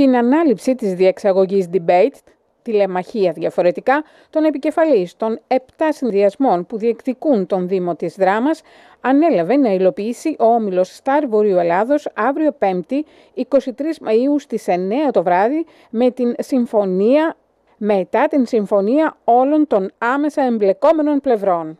την ανάληψη της διεξαγωγής debate, τηλεμαχία διαφορετικά, των επικεφαλής των 7 συνδυασμών που διεκδικούν τον Δήμο της Δράμας, ανέλαβε να υλοποιήσει ο Όμιλος Σταρ Βορείου Ελλάδος αύριο 5η, 23 Μαΐου στις 9 το βράδυ, μετά την συμφωνία όλων των άμεσα εμπλεκόμενων πλευρών.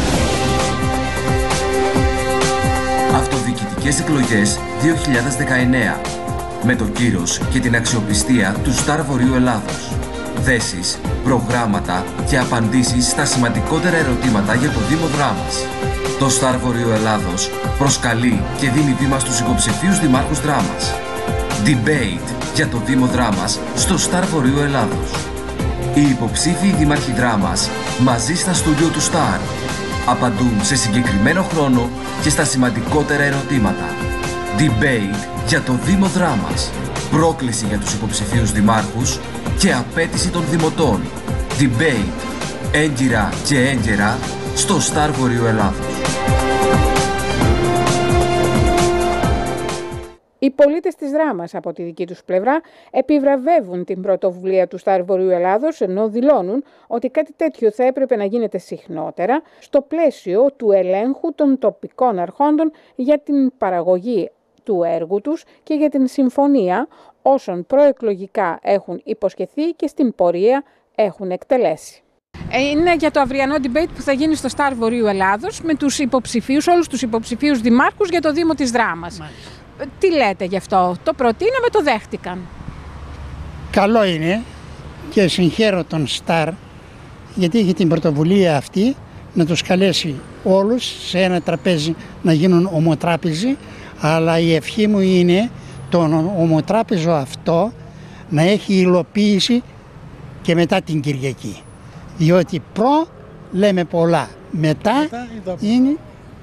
Αυτοδιοικητικές εκλογές 2019. Με το κύρος και την αξιοπιστία του Σταρ Βορείου Ελλάδος. Θέσεις, προγράμματα και απαντήσεις στα σημαντικότερα ερωτήματα για το Δήμο Δράμας. Το Σταρ Βορείου Ελλάδος προσκαλεί και δίνει βήμα στους υποψηφίους δημάρχους Δράμας. Debate για το Δήμο Δράμας στο Σταρ Βορείου Ελλάδος. Οι υποψήφιοι δήμαρχοι Δράμας μαζί στα στούντιο του Σταρ απαντούν σε συγκεκριμένο χρόνο και στα σημαντικότερα ερωτήματα. Debate για το Δήμο Δράμας. Πρόκληση για τους υποψηφίους δημάρχους και απέτηση των δημοτών. Debate έγκυρα και έγκαιρα στο Σταρ Βορείου Ελλάδος. Οι πολίτες της Δράμας από τη δική τους πλευρά επιβραβεύουν την πρωτοβουλία του Σταρ Βορείου Ελλάδος, ενώ δηλώνουν ότι κάτι τέτοιο θα έπρεπε να γίνεται συχνότερα στο πλαίσιο του ελέγχου των τοπικών αρχόντων για την παραγωγή του έργου τους και για την συμφωνία όσων προεκλογικά έχουν υποσχεθεί και στην πορεία έχουν εκτελέσει. Είναι για το αυριανό debate που θα γίνει στο Σταρ Βορείου Ελλάδος με τους υποψηφίους, όλους τους υποψηφίους δημάρχους για το Δήμο της Δράμας. Τι λέτε γι' αυτό? Το προτείναμε, το δέχτηκαν. Καλό είναι και συγχαίρω τον Σταρ γιατί είχε την πρωτοβουλία αυτή να τους καλέσει όλους σε ένα τραπέζι να γίνουν ομοτράπεζοι, αλλά η ευχή μου είναι το ομοτράπεζο αυτό να έχει υλοποίηση και μετά την Κυριακή. Διότι λέμε πολλά, μετά είναι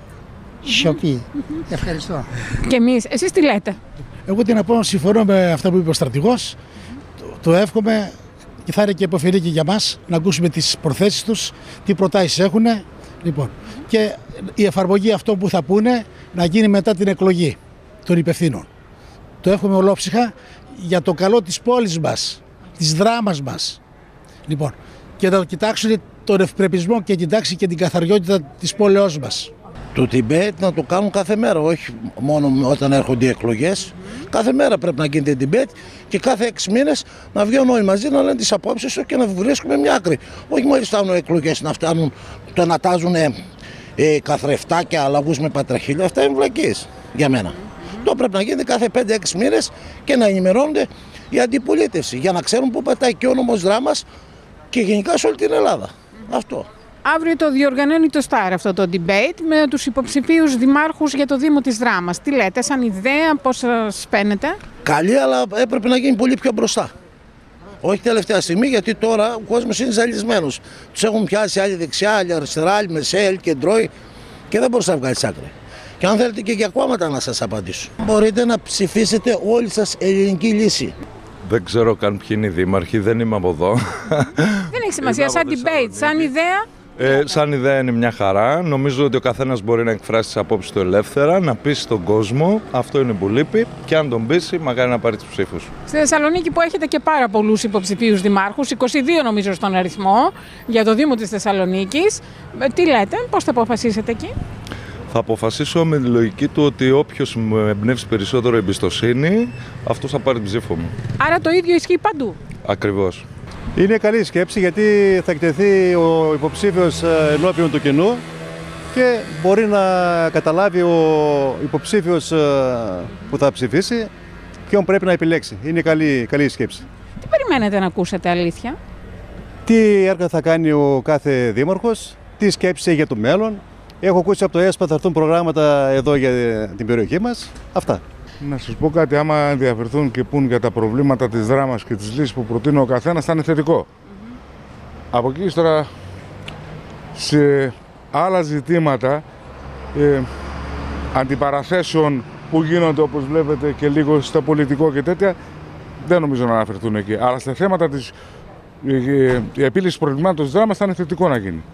σιωπή. Ευχαριστώ. Και εμείς, εσείς τι λέτε? Εγώ τι να πω, συμφωνώ με αυτά που είπε ο στρατηγός. Το εύχομαι και θα είναι και υποφελή και για μας να ακούσουμε τις προθέσεις τους, τι προτάσεις έχουν. Λοιπόν, και η εφαρμογή αυτό που θα πούνε να γίνει μετά την εκλογή των υπευθύνων. Το εύχομαι ολόψυχα για το καλό της πόλης μας, της Δράμας μας. Λοιπόν, και να κοιτάξουν τον ευπρεπισμό και κοιτάξει και την καθαριότητα της πόλεως μας. Το debate να το κάνουν κάθε μέρα, όχι μόνο όταν έρχονται οι εκλογές. Κάθε μέρα πρέπει να γίνεται debate και κάθε 6 μήνες να βγαίνουν όλοι μαζί να λένε τις απόψεις τους και να βρίσκουμε μια άκρη. Όχι μόλις φτάνουν οι εκλογές να φτάνουν το να τάζουν καθρεφτάκια, λαγούς με πατραχίλια. Αυτά είναι βλακίες για μένα. Το πρέπει να γίνεται κάθε 5-6 μήνες και να ενημερώνονται η αντιπολίτευση για να ξέρουν πού πατάει και ο νόμος Δράμας και γενικά σε όλη την Ελλάδα. Αυτό. Αύριο το διοργανώνει το Σταρ αυτό το debate με τους υποψηφίους δημάρχους για το Δήμο της Δράμας. Τι λέτε, σαν ιδέα, πώς σας φαίνεται? Καλή, αλλά έπρεπε να γίνει πολύ πιο μπροστά. Όχι τελευταία στιγμή, γιατί τώρα ο κόσμος είναι ζαλισμένος. Τους έχουν πιάσει άλλοι δεξιά, άλλοι αριστερά, άλλοι μεσαία, άλλοι κεντρώοι και δεν μπορείς να βγάλεις άκρη. Και αν θέλετε και για κόμματα να σας απαντήσω. Μπορείτε να ψηφίσετε όλοι σας ελληνική λύση. Δεν ξέρω καν ποιοι είναι οι δήμαρχοι, δεν είμαι από εδώ. Δεν έχει σημασία, σαν debate, σαν ιδέα. Σαν ιδέα είναι μια χαρά. Νομίζω ότι ο καθένας μπορεί να εκφράσει τις απόψεις του ελεύθερα, να πείσει τον κόσμο. Αυτό είναι που λείπει. Και αν τον πείσει, μακάρι να πάρει τους ψήφους. Στη Θεσσαλονίκη, που έχετε και πάρα πολλούς υποψηφίους δημάρχους, 22 νομίζω στον αριθμό, για το Δήμο της Θεσσαλονίκης. Τι λέτε, πώς θα αποφασίσετε εκεί? Θα αποφασίσω με τη λογική του ότι όποιος μου εμπνεύσει περισσότερο εμπιστοσύνη, αυτός θα πάρει την ψήφο μου. Άρα το ίδιο ισχύει παντού. Ακριβώς. Είναι καλή σκέψη γιατί θα εκτεθεί ο υποψήφιος ενώπιον του κοινού και μπορεί να καταλάβει ο υποψήφιος που θα ψηφίσει ποιον πρέπει να επιλέξει. Είναι καλή σκέψη. Τι περιμένετε να ακούσετε, αλήθεια? Τι έργα θα κάνει ο κάθε δήμαρχος, τι σκέψη έχει για το μέλλον. Έχω ακούσει από το ΕΣΠΑ θα έρθουν προγράμματα εδώ για την περιοχή μας. Αυτά. Να σας πω κάτι, άμα ενδιαφερθούν και πούν για τα προβλήματα της Δράμας και τις λύσεις που προτείνει ο καθένας, θα είναι θετικό. Από εκεί ύστερα, σε άλλα ζητήματα αντιπαραθέσεων που γίνονται, όπως βλέπετε, και λίγο στο πολιτικό και τέτοια, δεν νομίζω να αναφερθούν εκεί. Αλλά στα θέματα της επίλυσης προβλημάτων της Δράμας θα είναι θετικό να γίνει.